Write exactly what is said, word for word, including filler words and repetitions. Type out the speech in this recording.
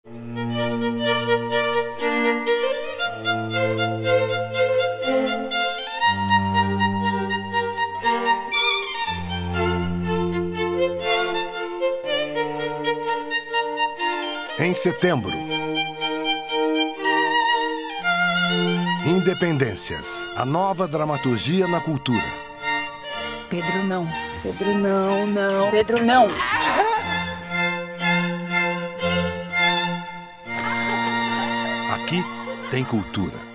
Em setembro. Independências, a nova dramaturgia na cultura. Pedro, não. Pedro, não, não. Pedro, não. Aqui tem cultura.